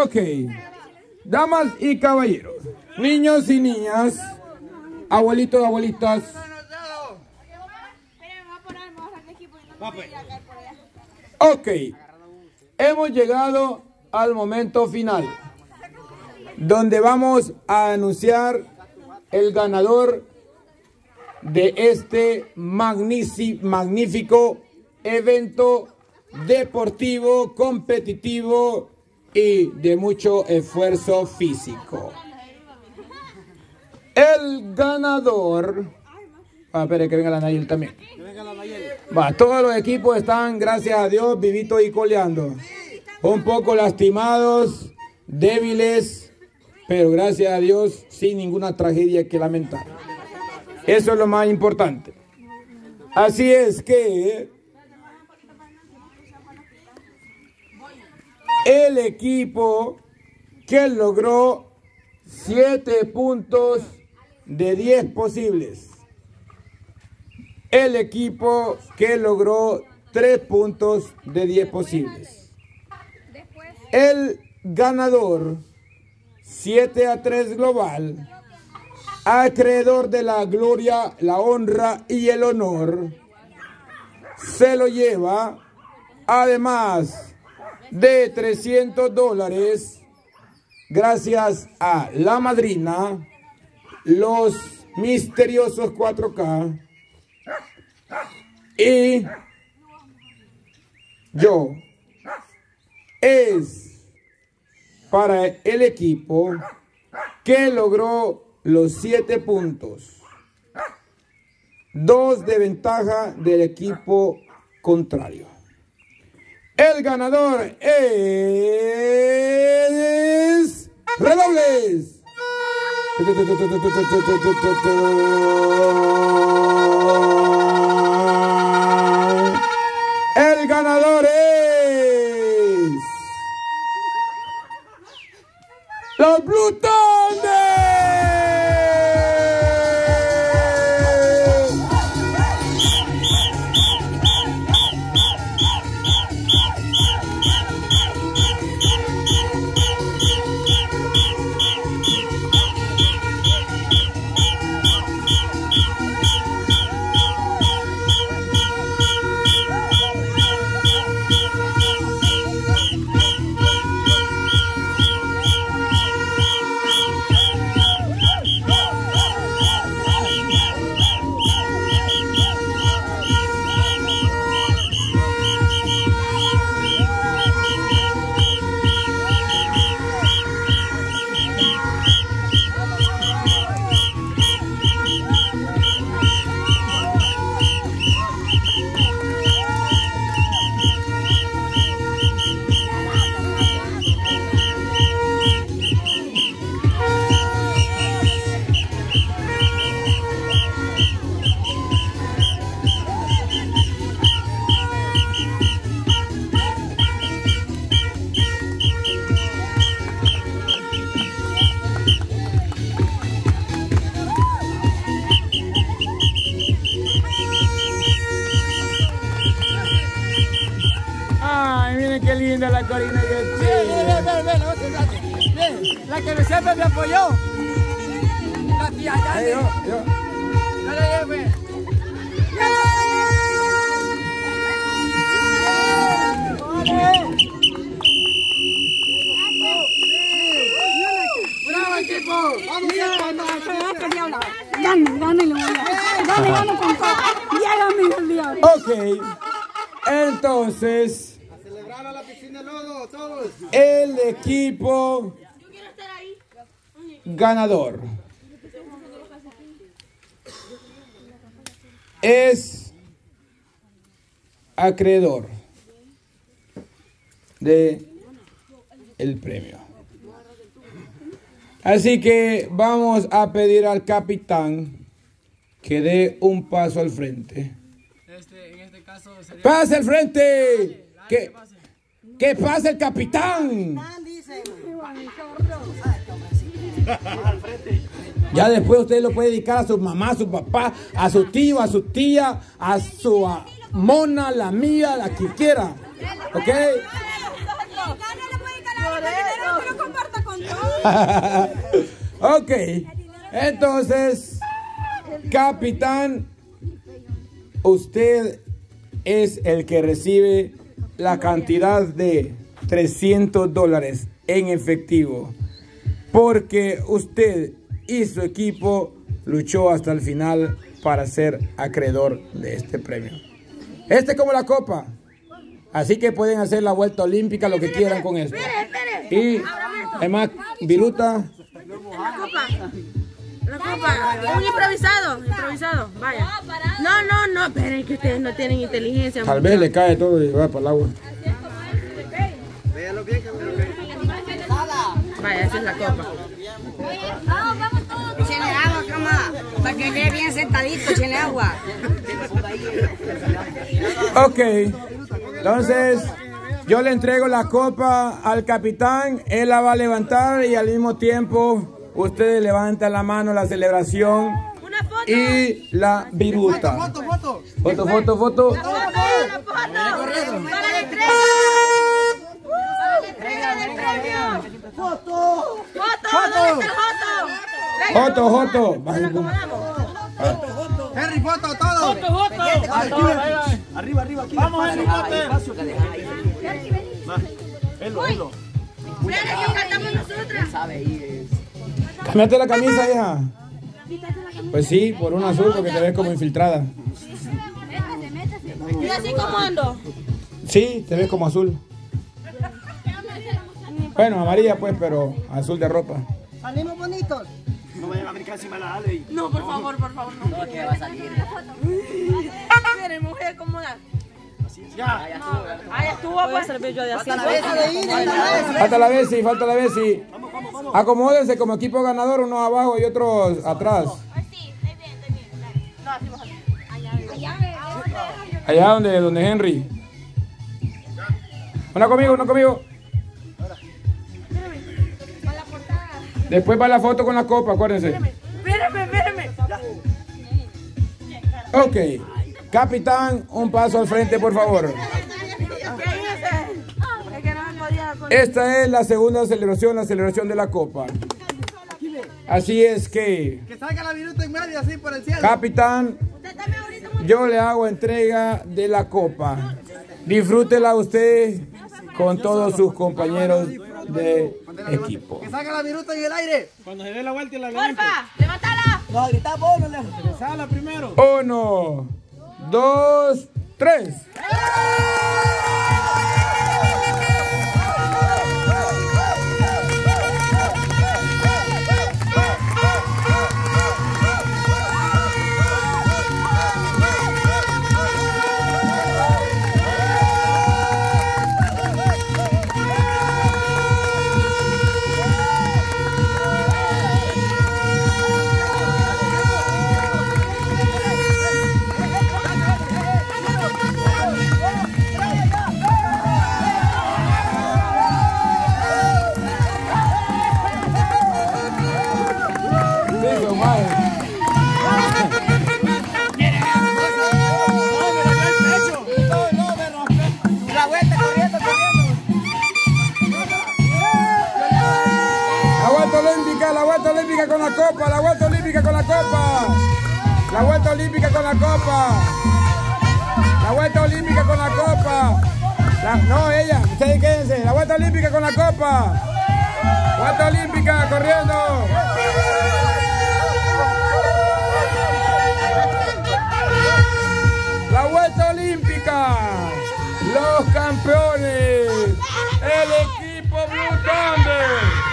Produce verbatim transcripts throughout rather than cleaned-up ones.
Ok, damas y caballeros, niños y niñas, abuelitos, abuelitas. Ok, hemos llegado al momento final, donde vamos a anunciar el ganador de este magnífico evento deportivo, competitivo y de mucho esfuerzo físico. El ganador... Ah, espere que venga la Nayel también. Va, todos los equipos están, gracias a Dios, vivitos y coleando. Un poco lastimados, débiles, pero gracias a Dios, sin ninguna tragedia que lamentar. Eso es lo más importante. Así es que el equipo que logró siete puntos de diez posibles. El equipo que logró tres puntos de diez posibles. El ganador, siete a tres global, acreedor de la gloria, la honra y el honor, se lo lleva, además de trescientos dólares, gracias a la madrina, los misteriosos cuatro K, y yo. Es para el equipo que logró los siete puntos, dos de ventaja del equipo contrario. El ganador es... ¡Redobles! El ganador es... ¡Los Bluetones! Qué linda la Corina y el Chile. Ven, ven, ven, ven, ven, la que siempre me apoyó. La tía Yanni. Hey, yo, yo. Dale, jefe. ¡Bravo, equipo! ¡Vamos, Gane, gane, gane, gane con todo. Llega mi diablo. Ok, entonces... A la piscina de lodo, todos. El equipo ganador es acreedor de el premio. Así que vamos a pedir al capitán que dé un paso al frente. Este, en este caso sería... ¡Pase al frente! ¿Qué? ¡Que pase el capitán! Ya después usted lo puede dedicar a su mamá, a su papá, a su tío, a su tía, a su a mona, la mía, la que quiera. ¿Ok? Ok, entonces, capitán, usted es el que recibe la cantidad de trescientos dólares en efectivo, porque usted y su equipo luchó hasta el final para ser acreedor de este premio. Este es como la copa, así que pueden hacer la vuelta olímpica, lo que quieran con esto. Y además, viruta. La copa. La copa. Un improvisado. Improvisado. Vaya. No, no, no. Esperen que ustedes no tienen inteligencia. Tal vez le cae todo y va para el agua. Vaya, esa es la copa. Échenle agua, cama, para que quede bien sentadito, échenle agua. Ok, entonces yo le entrego la copa al capitán, él la va a levantar y al mismo tiempo ustedes levantan la mano, la celebración y la viruta. Foto, foto, Foto, foto, foto. ¡Foto! ¡Para la entrega! foto. ¡Foto! ¿Dónde está el Foto, foto? foto. Henry, foto, todo. ¡Foto, foto! Arriba, arriba, aquí. ¡Vamos, Henry Potter! Mira que cantamos nosotras. Cámbiate la camisa, hija. Pues sí, por un azul, porque te ves como infiltrada. ¿Y así como ando? Sí, te ves como azul. Bueno, amarilla pues, pero azul de ropa. Salimos bonitos. No vayan a brincar encima de la Ale. No, por favor, por favor, no. No, que va a salir. Miren, mujer, ¿cómo da? Ya. Ah, ya estuvo, pues. servir yo de así. Falta la Bessie, falta la Bessie. Acomódense como equipo ganador, unos abajo y otros atrás. Allá donde, donde Henry. Una conmigo, una conmigo. Después va la foto con la copa, acuérdense. Espérame, espérame. Ok. Capitán, un paso al frente, por favor. Es que no me podía con... Esta es la segunda celebración, la celebración de la copa. Así es que, Que salga la viruta en medio así por el cielo. capitán, yo le hago entrega de la copa. Disfrútela usted con todos sus compañeros de equipo. Que salga la viruta en el aire. Cuando se dé la vuelta y la levante. ¡Porfa! ¡Levántala! No, grita vos, no le. Sala primero. Uno, dos, tres. La vuelta corriendo, corriendo. La vuelta olímpica, la vuelta olímpica con la copa, la vuelta olímpica con la copa. La vuelta olímpica con la copa. La vuelta olímpica con la copa. La- no, ella, ustedes quédense. La vuelta olímpica con la copa. Vuelta olímpica corriendo. La vuelta olímpica. Los campeones. El equipo Blue Thunder.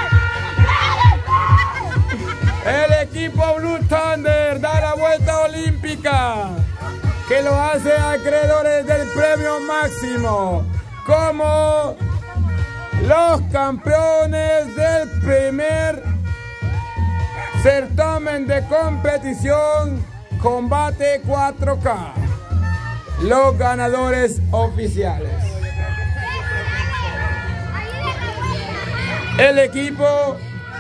El equipo Blue Thunder da la vuelta olímpica, que lo hace acreedores del premio máximo, como los campeones del primer certamen de competición Combate cuatro K. Los ganadores oficiales. El equipo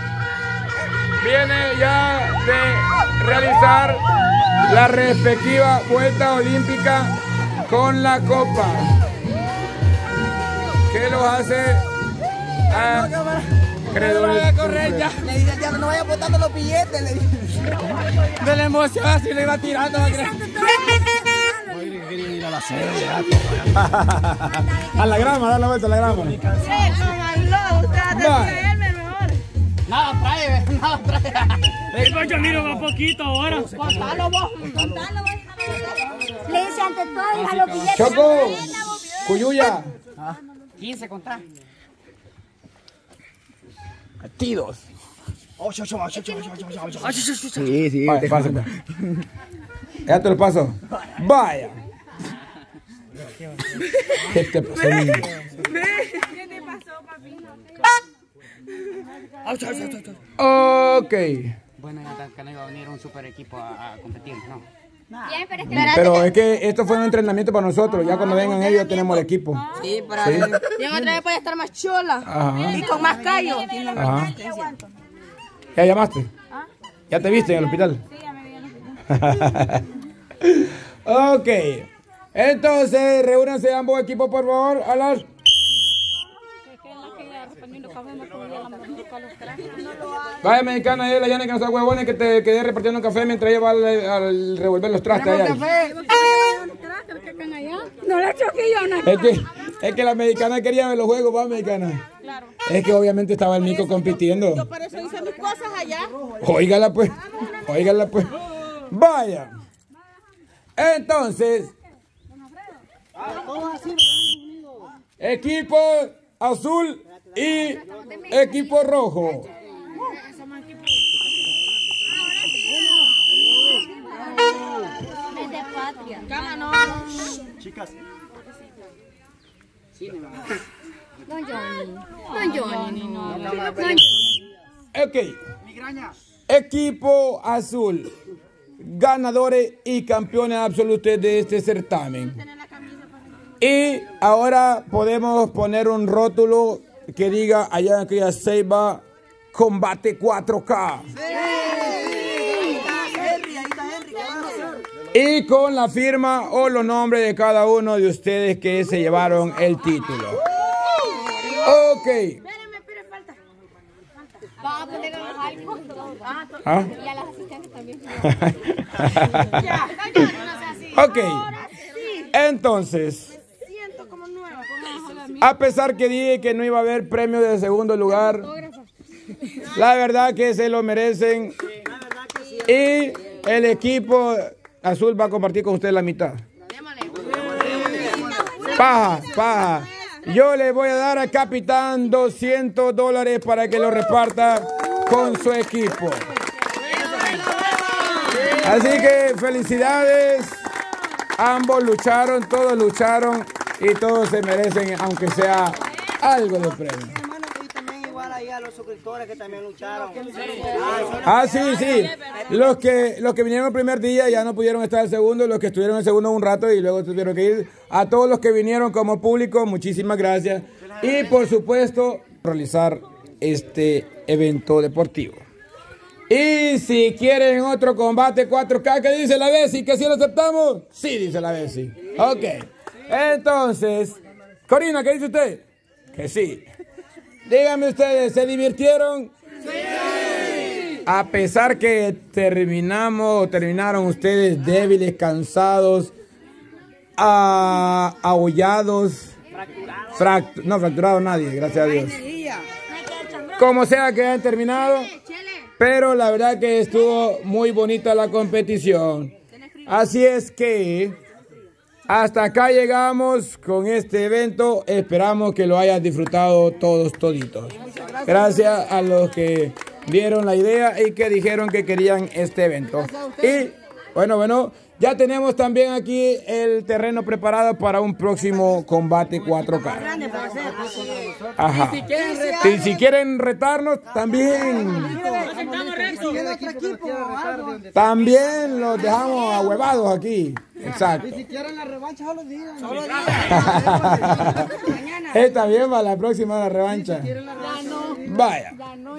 viene ya de realizar la respectiva vuelta olímpica con la copa, que los hace acreedores. hombre. Le dice al diablo, no vaya botando los billetes. Le dice. De la emoción así le iba tirando. Oye, querían ir a la sede, A la grama, dale la vuelta a la grama. Nada trae, nada trae. El coche miro va poquito ahora. Contalo vos. Le dice ante todo, hija, los billetes. Choco, Cuyuya. quince contra. Tidos. Ocho, ocho, ocho, ocho, ocho, ocho, ocho, ocho. Sí, sí. Vaya, pásame. Ya te lo paso. Vaya. ¿Qué te pasó, niño? ¿Qué te pasó, papi? Ok. Bueno, ya que no iba a venir un super equipo a, a competir, ¿no? Bien, pero es que Pero es que esto fue un entrenamiento para nosotros. Ya cuando vengan ellos tenemos el equipo. Sí, para Sí. Y en otra vez puede estar más chola. Ajá. Y con más callo. Ajá. ¿Ya llamaste? ¿Ya te viste en el hospital? Sí, ya me vi en el hospital. Ok. Entonces, reúnanse ambos equipos, por favor, a las... Vaya mexicana, ahí la Yana que no sea huevones que te quedé repartiendo café mientras ella va al, al revolver los trastes allá. No le choqué yo, no. Es que, es que la mexicana quería ver los juegos, va mexicana. Claro. Es que obviamente estaba el Mico compitiendo. Yo por eso hice mis cosas allá. Óigala pues, óigala pues. Vaya. Entonces, equipo azul y equipo rojo. Es de patria. Chicas. Don Johnny. Don Johnny. No, no. Ok. Equipo azul. Ganadores y campeones absolutos de este certamen. Y ahora podemos poner un rótulo que diga allá en aquella ceiba combate cuatro K. Y con la firma o los nombres de cada uno de ustedes que se llevaron el título. Ok. Vamos a poner algo. ¿Ah? Y a las asistentes también. Ok. Entonces, a pesar que dije que no iba a haber premio de segundo lugar, la verdad que se lo merecen. Y el equipo azul va a compartir con ustedes la mitad. Paja, paja. Yo le voy a dar al capitán doscientos dólares para que lo reparta con su equipo. Así que felicidades. Ambos lucharon, todos lucharon y todos se merecen, aunque sea algo de premio. Hermano, y también igual ahí a los suscriptores que también lucharon. Ah, sí, sí. Los que, los que vinieron el primer día ya no pudieron estar el segundo, los que estuvieron el segundo un rato y luego tuvieron que ir. A todos los que vinieron como público, muchísimas gracias. Y por supuesto, realizar este evento deportivo. Y si quieren otro combate cuatro K, ¿qué dice la Bessie? ¿Que si lo aceptamos? Sí, dice la Bessie. Ok. Entonces, Corina, ¿qué dice usted? Que sí. Díganme ustedes, ¿se divirtieron? Sí. A pesar que terminamos, terminaron ustedes débiles, cansados, a, aullados, fracturados. No, fracturado nadie, gracias a Dios. Como sea que hayan terminado, pero la verdad que estuvo muy bonita la competición. Así es que hasta acá llegamos con este evento. Esperamos que lo hayan disfrutado todos toditos. Gracias a los que vieron la idea y que dijeron que querían este evento. Y bueno, bueno, ya tenemos también aquí el terreno preparado para un próximo combate cuatro K. Ajá. Y si quieren retarnos, también. También los dejamos ahuevados aquí. Exacto. Si quieren la revancha, solo digan. Solo Está bien, para la próxima la revancha. Vaya.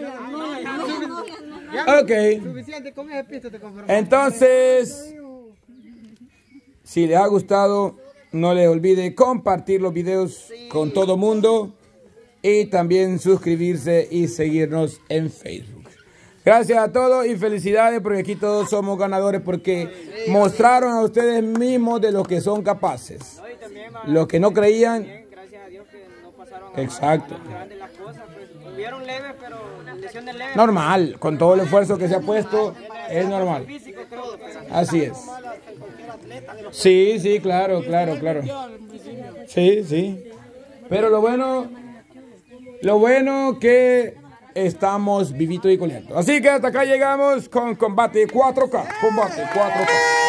Ok. Suficiente, con ese pisto te conformas. Entonces, si les ha gustado, no les olvide compartir los videos con todo mundo. y también suscribirse y seguirnos en Facebook. Gracias a todos y felicidades porque aquí todos somos ganadores porque mostraron a ustedes mismos de lo que son capaces. Los que no creían. Gracias a Dios que no pasaron Exacto. a grandes las cosas. Pues, hubieron leves, pero lesiones leves. Normal, con todo el esfuerzo que se ha puesto, es normal. Así es. Sí, sí, claro, claro, claro. Sí, sí. Pero lo bueno, lo bueno que estamos vivitos y coleando. Así que hasta acá llegamos con Combate cuatro K. Combate cuatro K.